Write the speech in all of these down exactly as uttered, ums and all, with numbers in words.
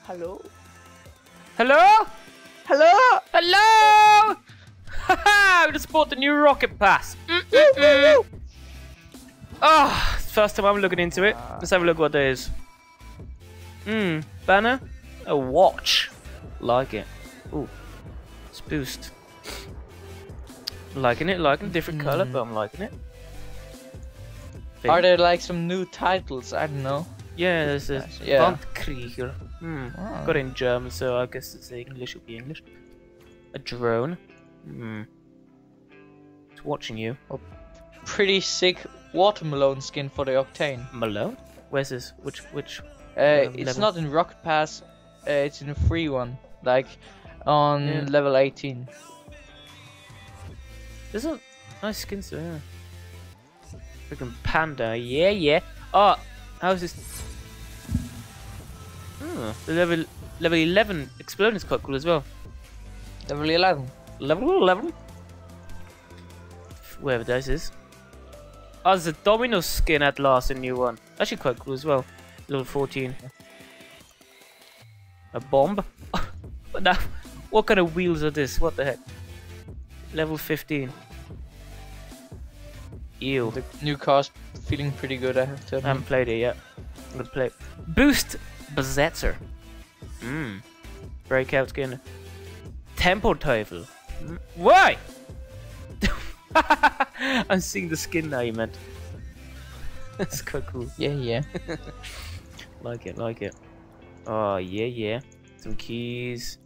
Hello? Hello? Hello? Hello? Haha! We just bought the new rocket pass. Mm-mm-mm. Oh, it's the first time I'm looking into it. Let's have a look what there is. Hmm, banner? A watch. Like it. Ooh. It's boost. Liking it, liking a different mm. colour, but I'm liking it. Thing. Are there like some new titles? I don't know. Yeah, there's a yeah. Bandkrieger. Hmm. Oh. Got it in German, so I guess it's English, it'll be English. A drone. Hmm. It's watching you. Oh, pretty sick watermelon skin for the Octane. Malone? Where's this? Which, which? Uh, um, it's level? not in Rocket Pass, uh, it's in a free one. Like, on yeah. level eighteen. There's a nice skins there, yeah. Freaking panda, yeah, yeah. Oh, how's this? Oh, the level level eleven exploding is quite cool as well. Level eleven. Level eleven. Wherever this is. Oh, there's a Domino skin at last, a new one. Actually quite cool as well. Level fourteen. A bomb. What now? What kind of wheels are this? What the heck? Level fifteen. Ew. The new car's feeling pretty good, I have to admit. I haven't played it yet. I'm gonna play it. Boost Besetzer. Mmm. Breakout skin. Tempo Teufel. Mm. Why? I'm seeing the skin now you meant. That's quite cool. Yeah, yeah. Like it, like it. Oh, yeah, yeah. Some keys.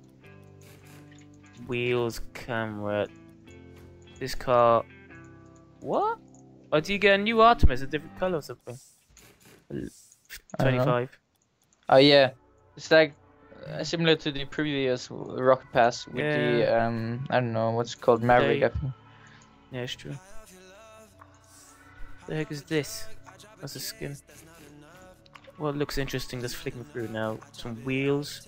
Wheels, camera. This car. What? Oh, do you get a new Artemis, a different color or something? twenty-five. Oh yeah, it's like uh, similar to the previous Rocket Pass with yeah. the um I don't know what's it called, Maverick. They... I think. Yeah, it's true. The heck is this? That's a skin. Well, it looks interesting. Just flicking through now. Some wheels.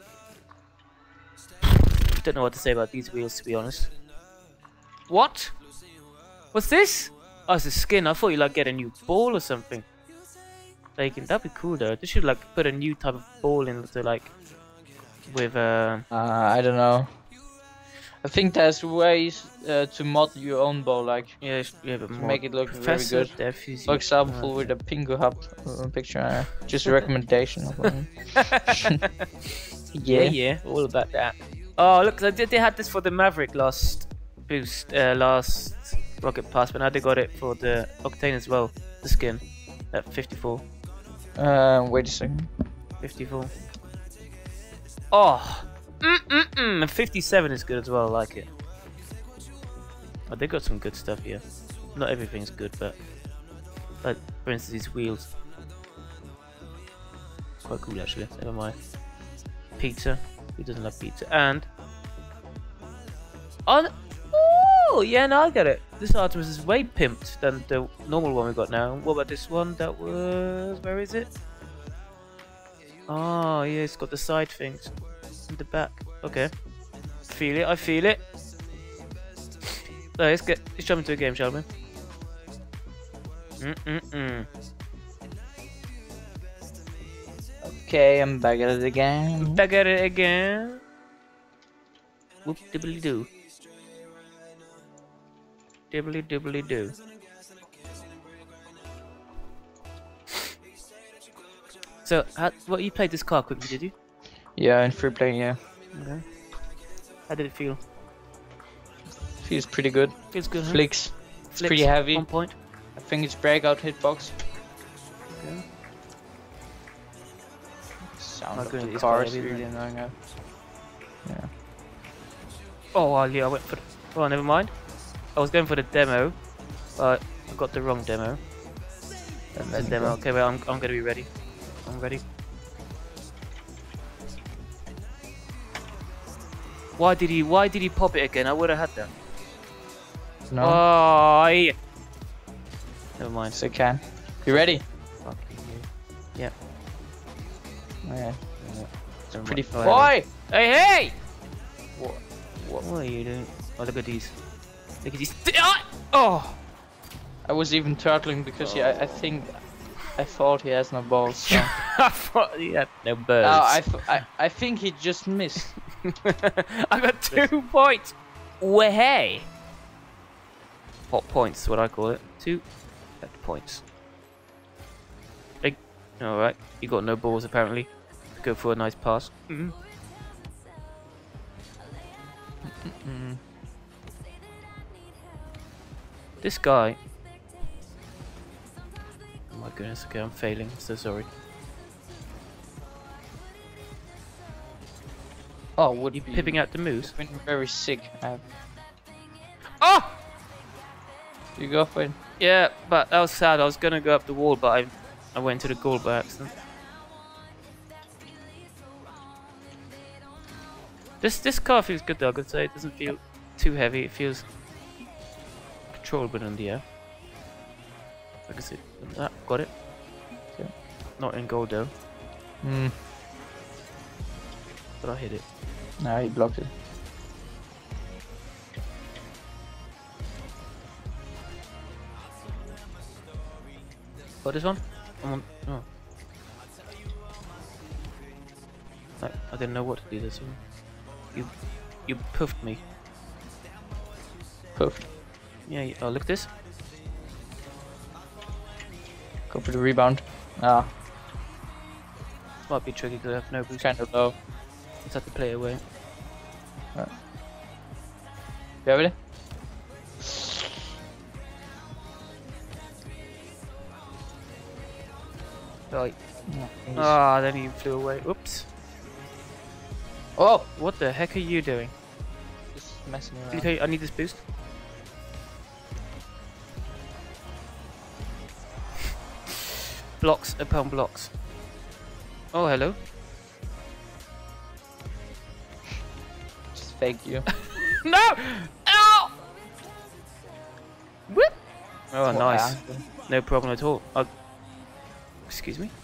Don't know what to say about these wheels, to be honest. What? What's this? Oh, it's a skin. I thought you like get a new ball or something. Like, that'd be cool though. They should like put a new type of ball into like with uh. Uh, I don't know. I think there's ways uh, to mod your own bow, like yeah, yeah but to more make it look Professor very good. Defusy. For example, with a Pingu Hub uh, picture. Uh, just a recommendation. Of one. yeah, yeah, all about that. Oh, look, I did. They had this for the Maverick last boost, uh, last Rocket Pass, but now they got it for the Octane as well. The skin at fifty-four. Uh, wait a second. fifty-four. Oh, mm mm mm. And fifty-seven is good as well. I like it. Oh, they got some good stuff here. Not everything's good, but like for instance these wheels. Quite cool actually. Never mind. Pizza. Who doesn't like pizza? And oh, oh yeah, no, I get it. This Artemis is way pimped than the normal one we got now. What about this one? That was where is it? Oh yeah, it's got the side things in the back. Okay, feel it. I feel it. So let's get let's jump into a game, shall we? Mm mm mm. Okay, I'm back at it again. Back at it again. Whoop dibbly doo. Dibbly dibbly doo. So, how, what you played this car quickly, did you? Yeah, in free play, yeah. Okay. How did it feel? Feels pretty good. Feels good. Huh? Flicks. It's Flicks, pretty heavy. One point. I think it's breakout hitbox. Okay. Sound Oh, of good, the it's car quite is heavy, really isn't annoying. uh, Yeah. Oh, well, yeah, I went for the... Oh, never mind. I was going for the demo, but I got the wrong demo. And The then demo. go. Okay, well, I'm, I'm gonna be ready. I'm ready. Why did he, why did he pop it again? I would have had that. No, Oh, yeah. Never mind. yes I can. You ready? Fuck you. Yeah. Okay. It's Pretty oh, boy. Hey, hey! What? What, what are you doing? Oh, look at these. Look at these. Oh! I was even turtling because yeah, I, I think I thought he has no balls. So. I thought he had no birds. No, I, th I, I think he just missed. I got two points. Way. Hot points is what I call it. Two hot points. Hey, alright, you got no balls apparently. Go for a nice pass. Mm-hmm. Mm-mm. This guy. Oh my goodness, okay, I'm failing. I'm so sorry. Oh, would You be pipping out the moose? been very sick. I... Oh! You go for it. Yeah, but that was sad. I was gonna go up the wall, but I, I went to the goal by accident. This this car feels good though. I could say it doesn't feel too heavy. It feels controllable in the air. I can see. Ah, got it. Okay. Not in goal though, Hmm. but I hit it. No, he blocked it. Got this one? I'm on. Oh. I, I didn't know what to do this one. You, you puffed me. Poof. Yeah. You, oh, look at this. Go for the rebound. Ah, Might be tricky because I have no boost. kind of low. Let's have to play it away. Right. You have it? Right. No, Ah, then he flew away. Oops. Oh! What the heck are you doing? Just messing around. Okay, I need this boost. Blocks upon blocks. Oh, hello. Just fake you. No! Ow! Whoop! Oh, What nice. happened? No problem at all. Oh, excuse me?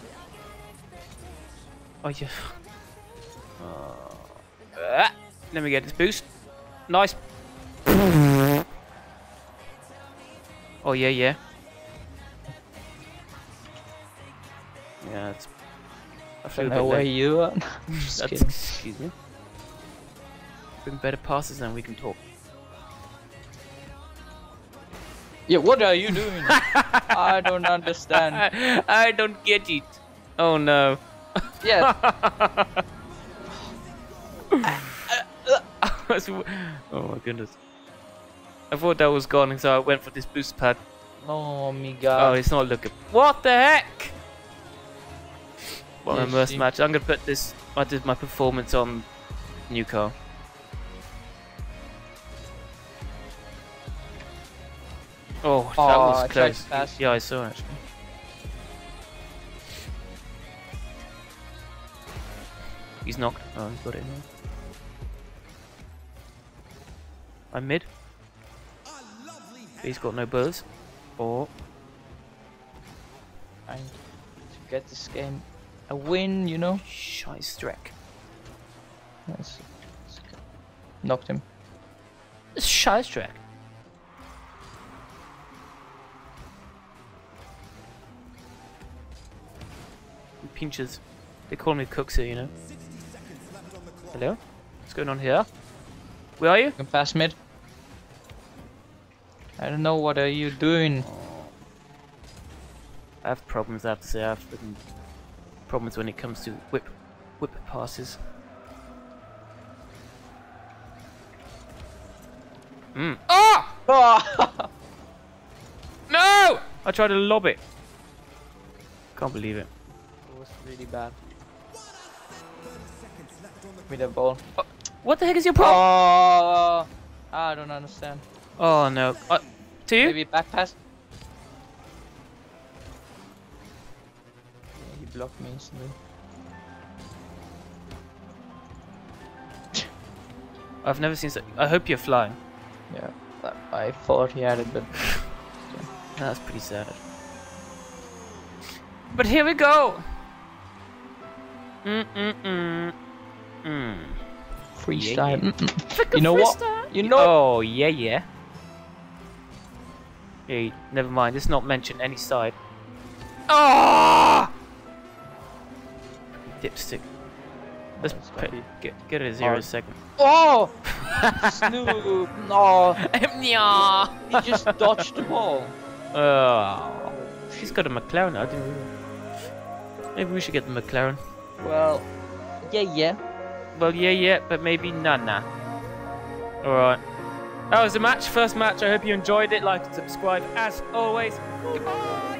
Oh, yeah. Uh, ah, let me get this boost. Nice. Oh, yeah, yeah. Yeah, it's. I feel a bit No way late. you are. Just That's, kidding. excuse me. Bring better passes, then we can talk. Yeah, what are you doing? I don't understand. I, I don't get it. Oh no. Yeah. Oh my goodness. I thought that was gone, so I went for this boost pad. Oh my Oh, god. it's not looking. What the heck? Well, my Yes, first you- match. I'm gonna put this. I did my performance on new car. Oh, that Oh, I was tried close. to pass. Yeah, I saw it. He's knocked. Oh, he's got it now. I'm mid. He's got no buzz. Or Trying to get this game a win, you know? Scheissdreck. Yes. Knocked him. It's Scheissdreck. Pinches. They call me Cooks here, you know. Hello? What's going on here? Where are you? You can pass mid. I don't know, what are you doing? I have problems, I have to say. I have freaking problems when it comes to whip whip passes. Mm. Ah! Oh! No! I tried to lob it. Can't believe it. It was really bad. With the ball. Oh, what the heck is your problem? Oh! I don't understand. Oh no. Uh, to you? Maybe back pass? Yeah, he blocked me instantly. I've never seen so. I hope you're flying. Yeah, I thought he had it, but That's pretty sad. But here we go. Mm mm mm. Mm. freestyle. Yeah, Mm -mm. Frickin' You know what? freestyle. You know. Oh yeah, yeah. Hey, never mind. Let's not mention any side. Oh! Dipstick. Let's That's put, lucky. get get a zero Oh. second. Oh! Snoop! No! Yeah. He just dodged the ball. Oh, she's got a McLaren. I didn't really. Maybe we should get the McLaren. Well, yeah, yeah. Well, yeah, yeah, but maybe nah, nah. All right. That was the match. First match. I hope you enjoyed it. Like and subscribe as always. Goodbye.